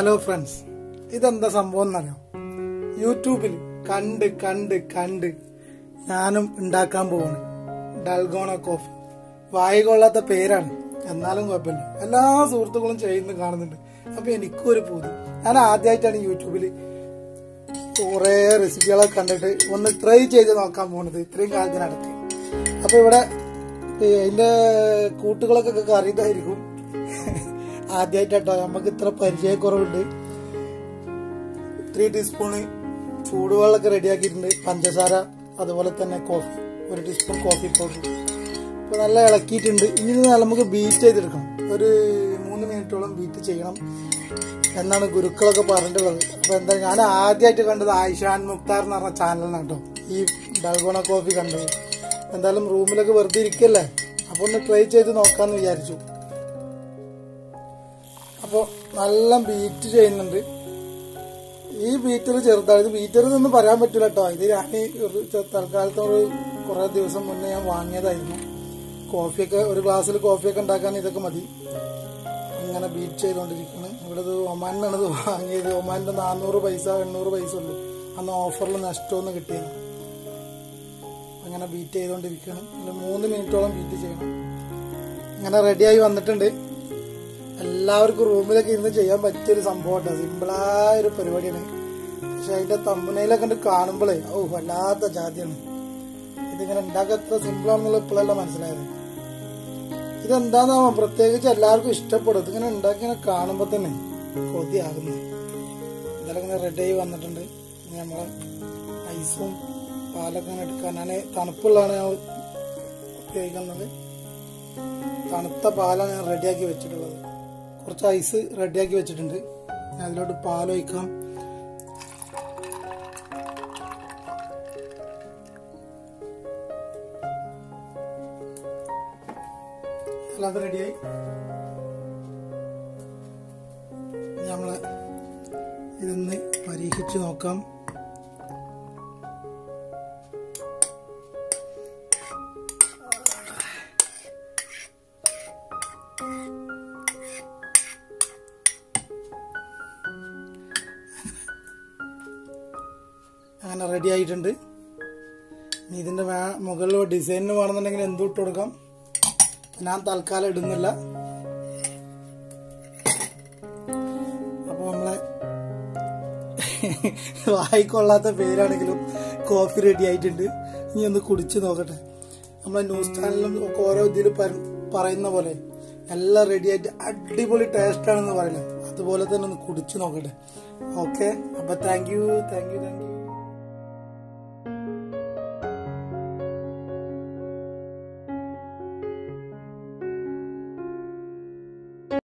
Hello friends, ഇതെന്താ സംഭവം എന്നറിയോ? യൂട്യൂബിൽ കണ്ട് ഞാനും ഉണ്ടാക്കാൻ പോവാണ് ഡൽഗോണ കോഫി. വായികൊള്ളാത്ത പേരാണ്, എന്നാലും കുഴപ്പമില്ല. എല്ലാ സുഹൃത്തുക്കളും ചെയ്യുന്നത് കാണുന്നുണ്ട്. അപ്പൊ എനിക്കും ഒരു പൂതി. ഞാൻ ആദ്യമായിട്ടാണ് യൂട്യൂബിൽ കുറെ റെസിപ്പികളൊക്കെ കണ്ടിട്ട് ഒന്ന് ട്രൈ ചെയ്ത് നോക്കാൻ പോകുന്നത് ഇത്രയും കാലത്തിനടക്ക്. അപ്പൊ ഇവിടെ അതിന്റെ കൂട്ടുകളൊക്കെ അറിയതായിരിക്കും. ആദ്യമായിട്ടോ നമുക്ക് ഇത്ര പരിചയക്കുറവുണ്ട്. 3 ടീസ്പൂണ് ചൂടുവെള്ളമൊക്കെ റെഡിയാക്കിയിട്ടുണ്ട്. പഞ്ചസാര, അതുപോലെ തന്നെ കോഫി, 1 ടീസ്പൂൺ കോഫി പൗഡർ. അപ്പൊ നല്ല ഇളക്കിയിട്ടുണ്ട്. ഇനി നമുക്ക് ബീറ്റ് ചെയ്തെടുക്കണം. ഒരു 3 മിനിറ്റോളം ബീറ്റ് ചെയ്യണം എന്നാണ് ഗുരുക്കളൊക്കെ പറഞ്ഞിട്ടുള്ളത്. അപ്പൊ എന്താ, ഞാൻ ആദ്യമായിട്ട് കണ്ടത് ആയിഷാൻ മുക്താർ എന്ന് പറഞ്ഞ ചാനലിനാണ് കേട്ടോ ഈ ഡൽഗോണ കോഫി കണ്ടത്. എന്തായാലും റൂമിലൊക്കെ വെറുതെ ഇരിക്കല്ലേ, അപ്പൊ ഒന്ന് ട്രൈ ചെയ്ത് നോക്കാന്ന് വിചാരിച്ചു. അപ്പോൾ നല്ല ബീറ്റ് ചെയ്യുന്നുണ്ട്. ഈ ബീറ്റർ ചെറുതാണ്. ഇത് ബീറ്റർ എന്നൊന്നും പറയാൻ പറ്റില്ല കേട്ടോ. ഇത് ഞാൻ തൽക്കാലത്തോട് കുറെ ദിവസം മുന്നേ ഞാൻ വാങ്ങിയതായിരുന്നു. കോഫിയൊക്കെ, ഒരു ഗ്ലാസ്സിൽ കോഫിയൊക്കെ ഉണ്ടാക്കാൻ ഇതൊക്കെ മതി. ഇങ്ങനെ ബീറ്റ് ചെയ്തുകൊണ്ടിരിക്കുന്നു. ഇവിടെ ഇത് ഒമാനിനാണ് ഇത് വാങ്ങിയത്. ഒമാനിന്റെ 400 പൈസ 800 പൈസ ഉള്ളൂ. അന്ന് ഓഫറിൽ നഷ്ടമൊന്നും കിട്ടിയത്. അങ്ങനെ ബീറ്റ് ചെയ്തുകൊണ്ടിരിക്കണം. 3 മിനിറ്റോളം ബീറ്റ് ചെയ്യണം. ഇങ്ങനെ റെഡിയായി വന്നിട്ടുണ്ട്. എല്ലാവർക്കും റൂമിലൊക്കെ ഇരുന്ന് ചെയ്യാൻ പറ്റിയൊരു സംഭവമാണ്. സിമ്പിളായൊരു പരിപാടിയാണ്. പക്ഷെ അതിന്റെ തമ്പനയിലൊക്കെ കണ്ട് കാണുമ്പോഴേ വല്ലാത്ത ജാതിയാണ്. ഇതിങ്ങനെ ഉണ്ടാക്കാൻ എത്ര സിമ്പിളാണെന്നുള്ള ഇപ്പോഴല്ല മനസ്സിലായത്. ഇതെന്താന്നാ പ്രത്യേകിച്ച് എല്ലാവർക്കും ഇഷ്ടപ്പെടും. ഇതിങ്ങനെ ഉണ്ടാക്കി കാണുമ്പോ തന്നെ കൊതിയാകുന്നു. എന്തായാലും ഇങ്ങനെ റെഡിയായി വന്നിട്ടുണ്ട്. നമ്മളെ ഐസും പാലൊക്കെ ഇങ്ങനെ എടുക്കാൻ, ഞാൻ തണുപ്പുള്ളതാണ് ഞാൻ ഉപയോഗിക്കുന്നത്. തണുത്ത പാലാണ് ഞാൻ റെഡിയാക്കി വെച്ചിട്ടുള്ളത്. കുറച്ച് ഐസ് റെഡിയാക്കി വെച്ചിട്ടുണ്ട്. ഞാൻ അതിലോട്ട് പാലൊഴിക്കാം. അത് റെഡിയായി. നമ്മള് ഇതൊന്ന് പരീക്ഷിച്ച് നോക്കാം. അങ്ങനെ റെഡി ആയിട്ടുണ്ട്. ഇനി ഇതിന്റെ മുകളിൽ ഡിസൈനിന് വേണമെന്നുണ്ടെങ്കിൽ എന്തും ഇട്ട് കൊടുക്കാം. ഞാൻ തൽക്കാലം ഇടുന്നില്ല. അപ്പൊ നമ്മളെ വായിക്കൊള്ളാത്ത പേരാണെങ്കിലും കോഫി റെഡി ആയിട്ടുണ്ട്. ഇനി ഒന്ന് കുടിച്ചു നോക്കട്ടെ. നമ്മളെ ന്യൂസ് ചാനലിലും ഒക്കെ ഓരോ ഇതിൽ പറയുന്ന പോലെ എല്ലാം റെഡി ആയിട്ട് അടിപൊളി ടേസ്റ്റ് ആണെന്ന് പറയില്ല, അതുപോലെ തന്നെ ഒന്ന് കുടിച്ചു നോക്കട്ടെ. ഓക്കെ, അപ്പൊ താങ്ക് യു.